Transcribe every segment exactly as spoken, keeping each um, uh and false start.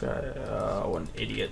guy, uh, what an idiot.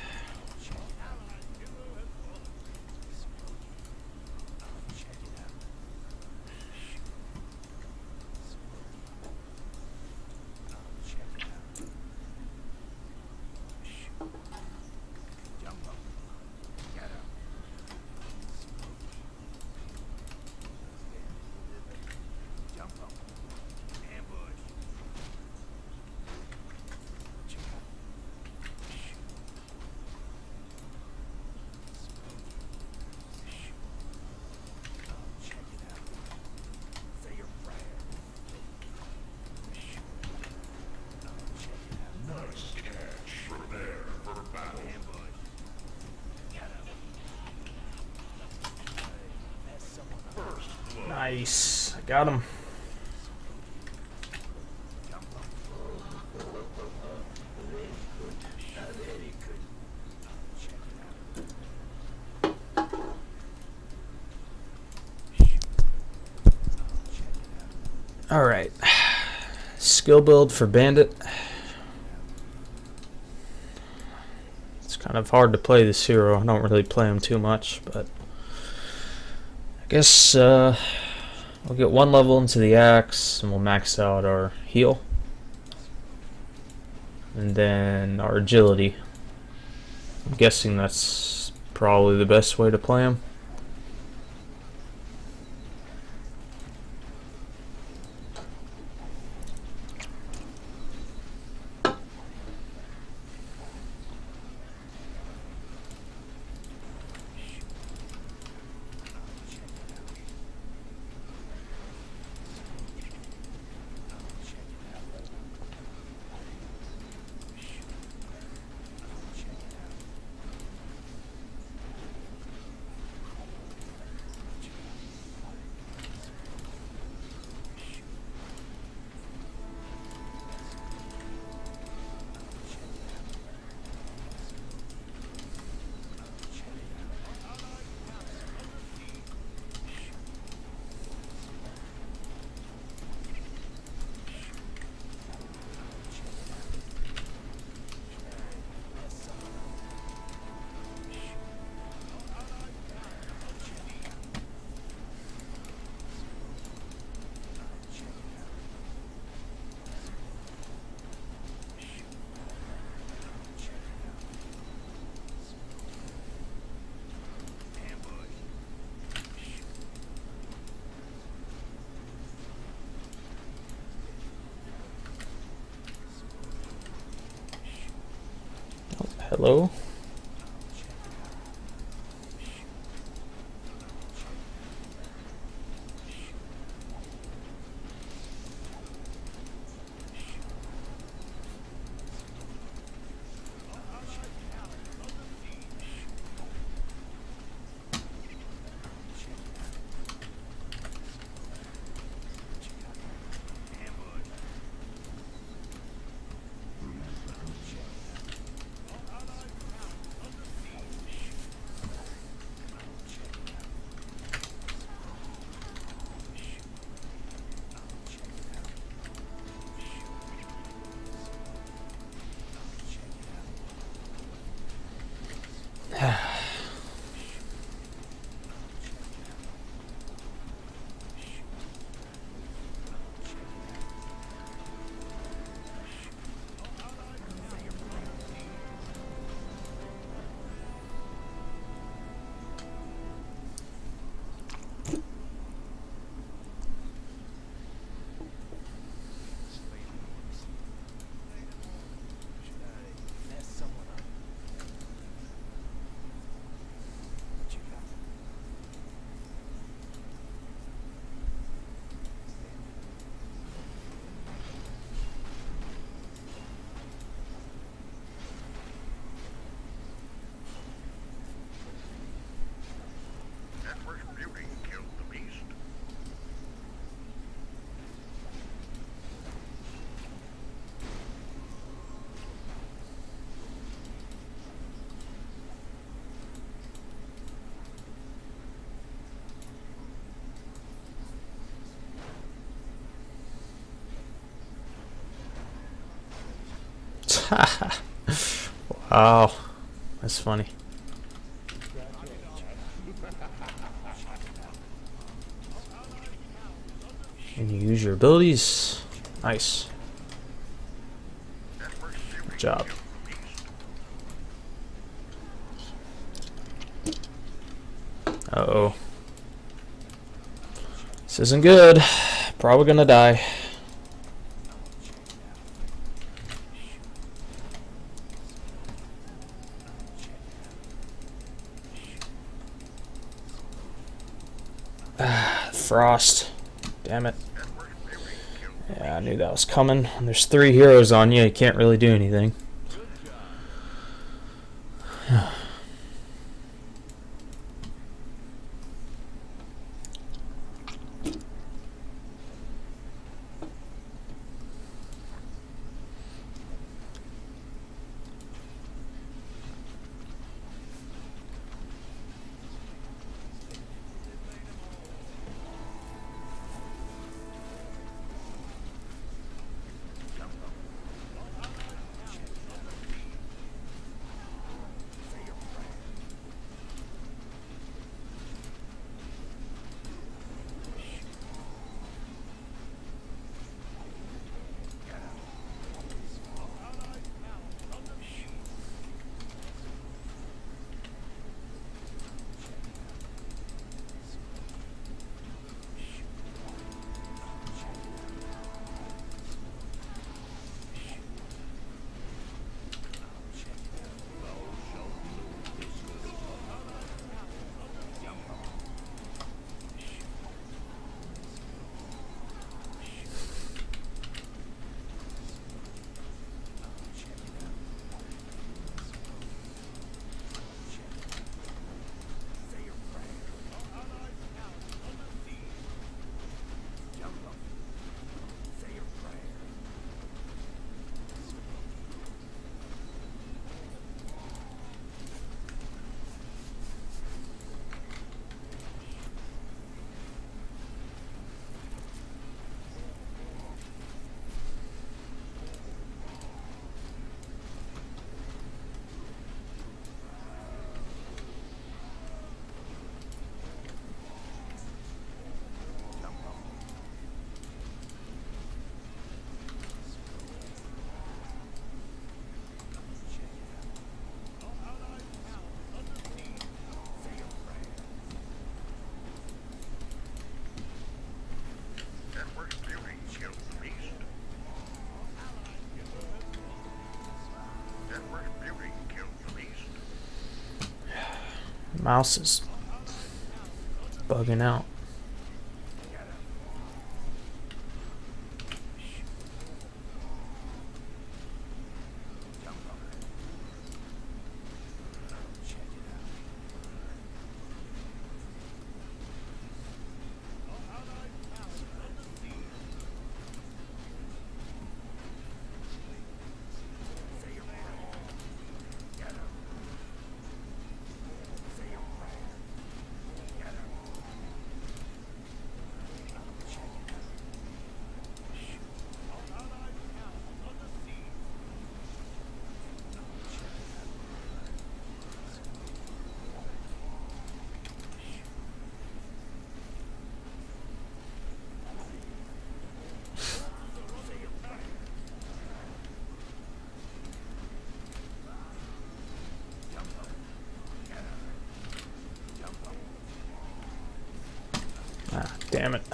Nice, I got him. All right, skill build for Bandit. It's kind of hard to play this hero. I don't really play him too much, but I guess uh, we'll get one level into the axe and we'll max out our heal. And then our agility. I'm guessing that's probably the best way to play him. Hello? Oh, that's funny. And you use your abilities. Nice. Good job. Uh-oh. This isn't good. Probably gonna die. Ah, frost. Damn it. Yeah, I knew that was coming. When there's three heroes on you, you can't really do anything. Mouse is bugging out. Ah, damn it.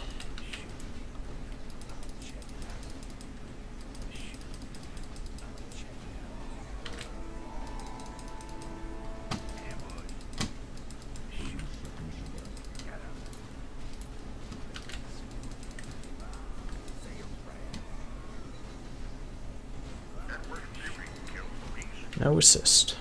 No assist.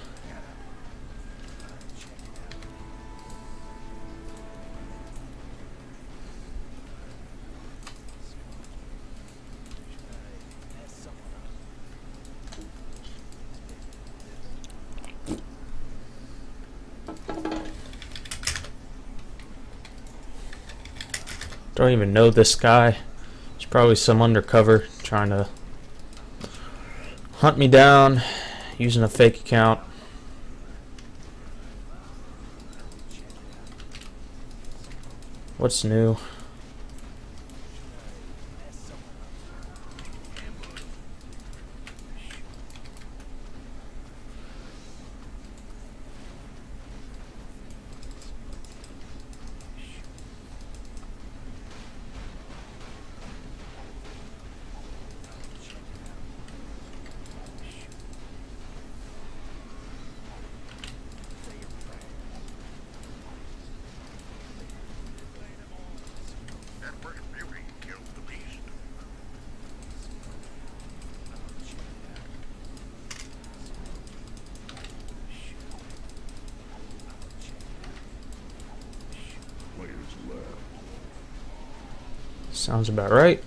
Don't even know this guy. He's probably some undercover trying to hunt me down. using a fake account. What's new? Sounds about right.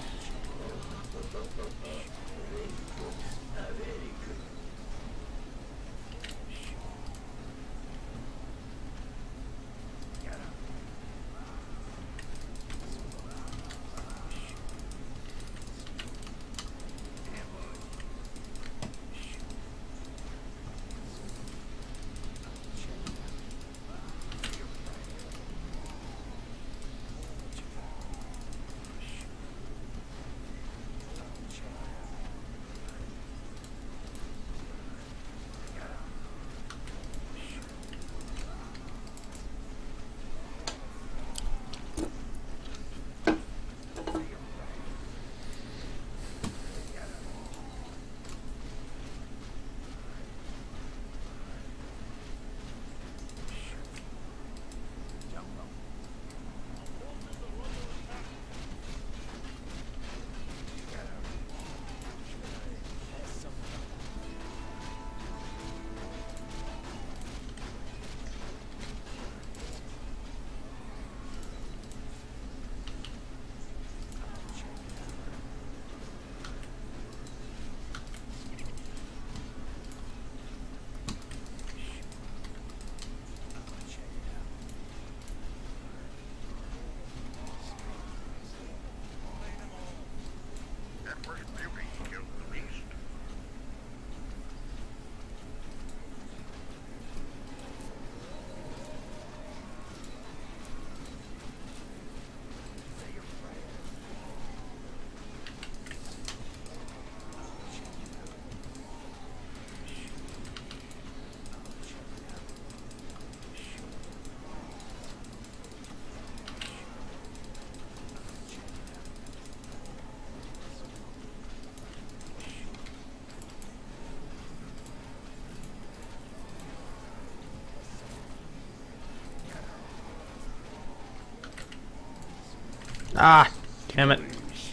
Ah, damn it.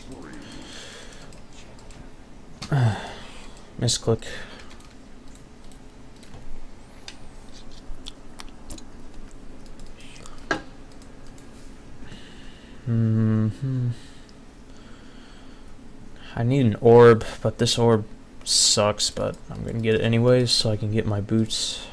Misclick. Mm-hmm. I need an orb, but this orb sucks, but I'm gonna get it anyways so I can get my boots.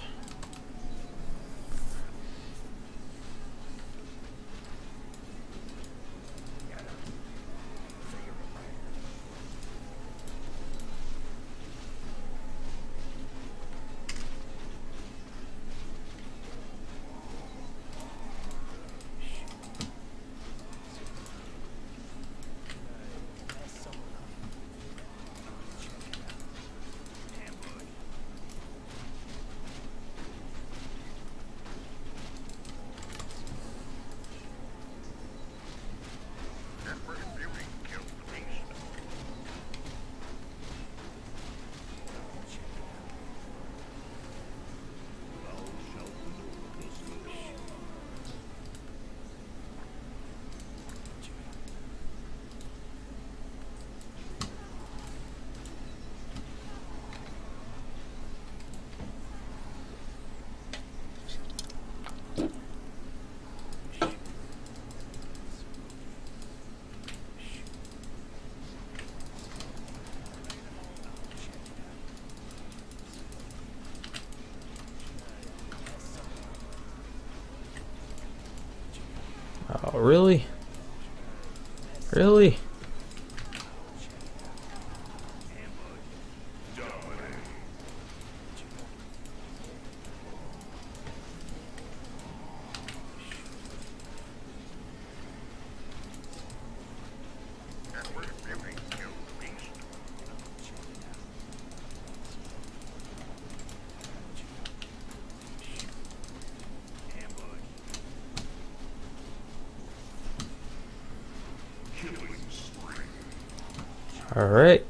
Oh, really? Really? All right.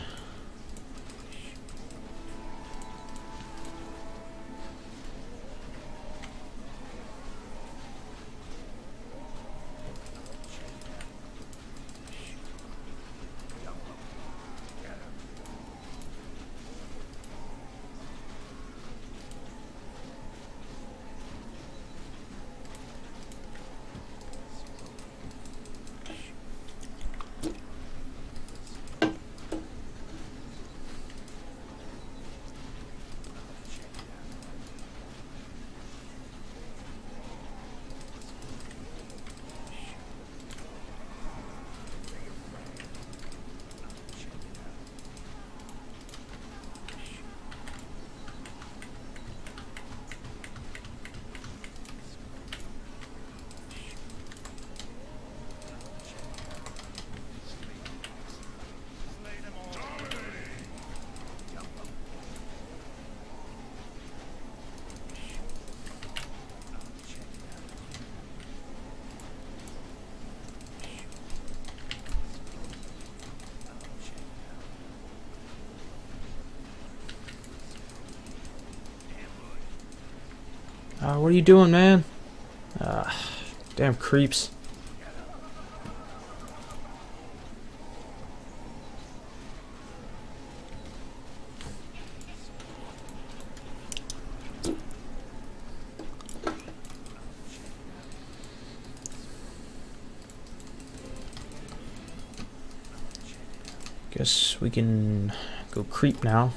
Uh, what are you doing, man? Uh, damn creeps. Guess we can go creep now.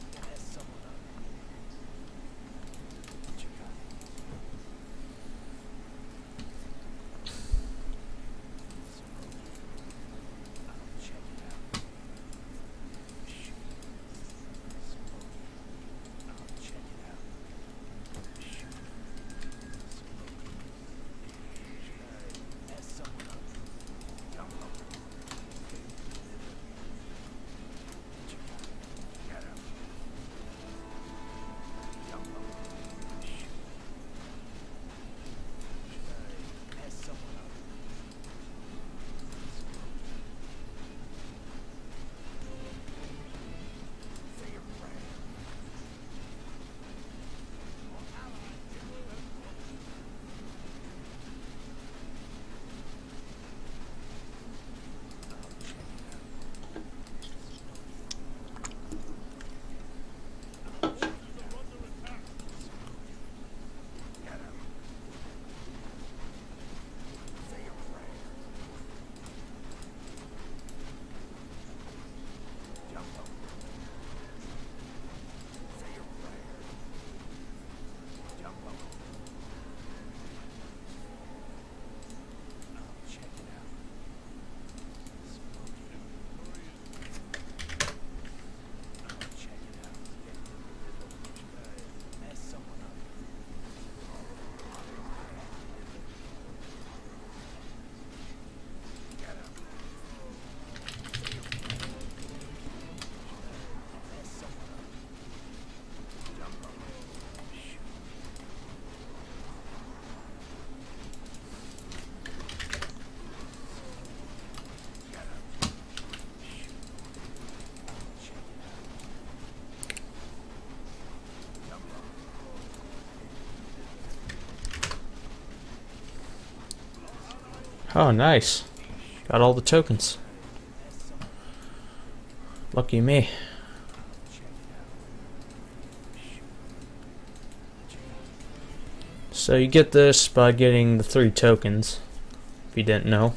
Oh, nice. Got all the tokens. Lucky me. So you get this by getting the three tokens, if you didn't know.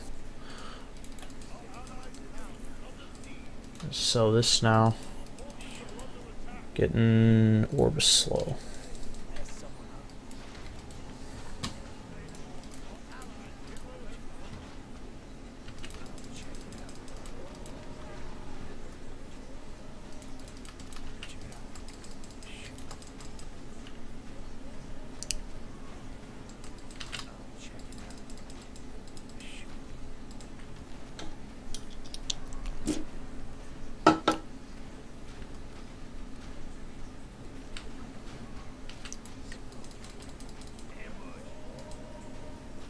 So this now. Getting Orb slow.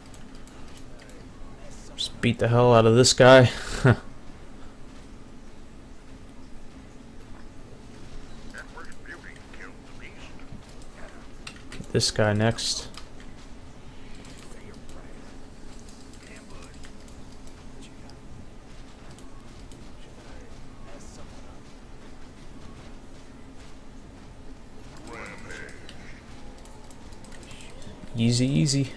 Just beat the hell out of this guy. this guy next. Easy, easy.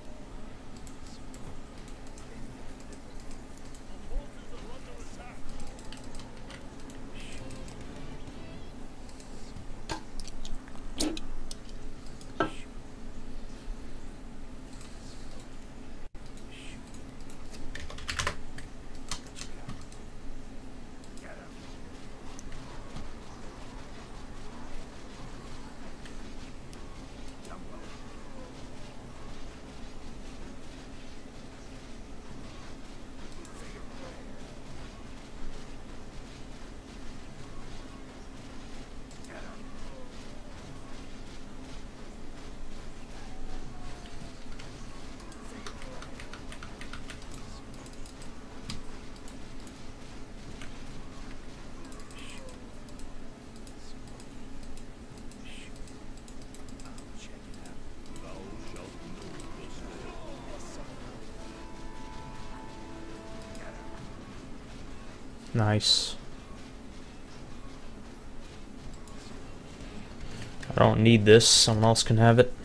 Nice. I don't need this, someone else can have it.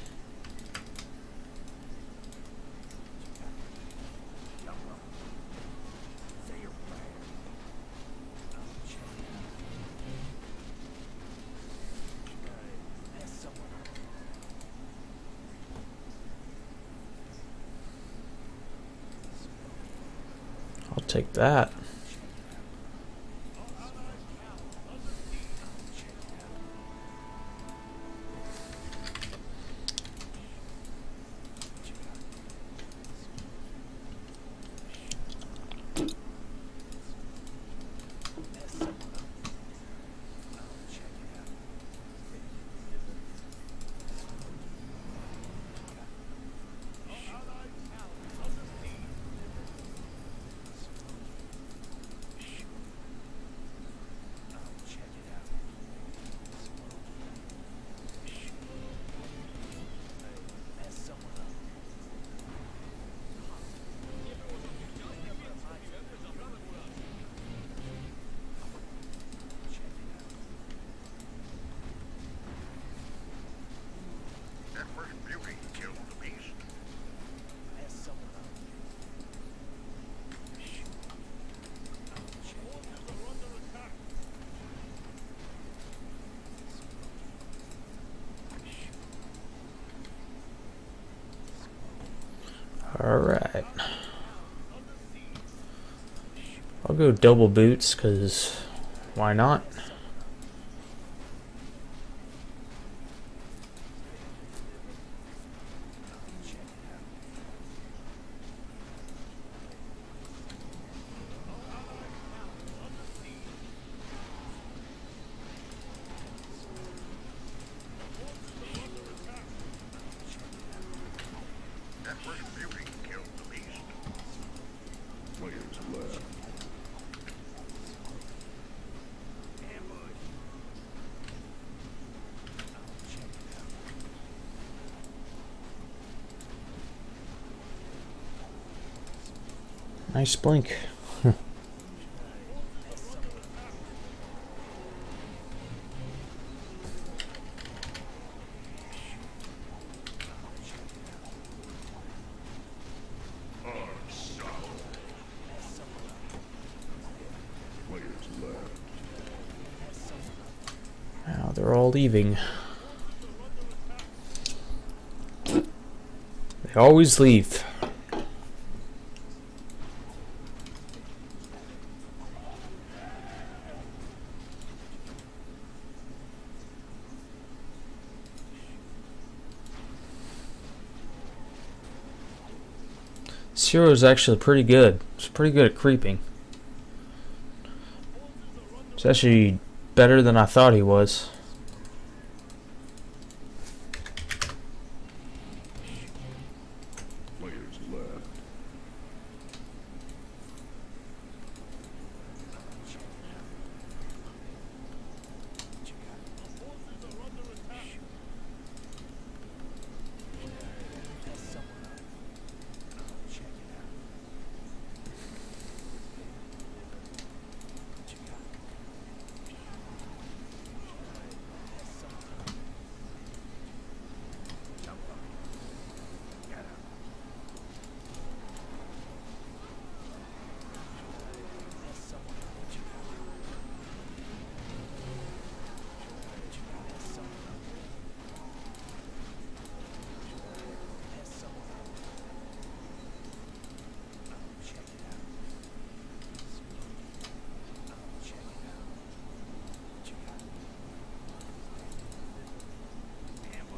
I'll take that. Alright. I'll go double boots, because why not? Nice blink. Now they're all leaving. They always leave. Zero is actually pretty good. It's pretty good at creeping. It's actually better than I thought he was.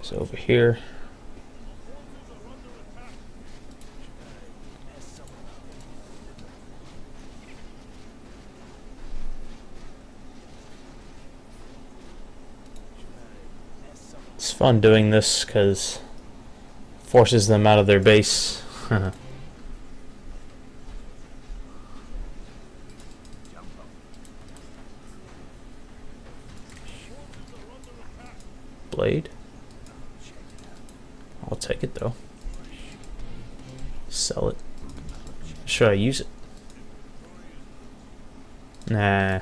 He's over here. It's fun doing this because it forces them out of their base. Blade? I'll take it though. Sell it. Should I use it? Nah.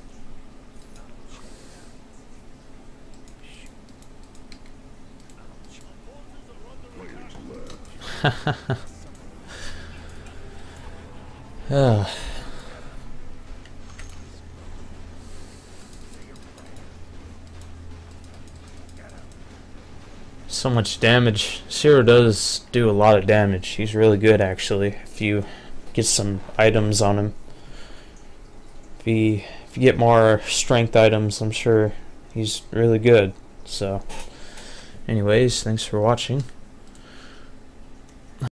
Ah. So much damage. Zero does do a lot of damage. He's really good actually. If you get some items on him, if he if you get more strength items, I'm sure he's really good. So, anyways, thanks for watching.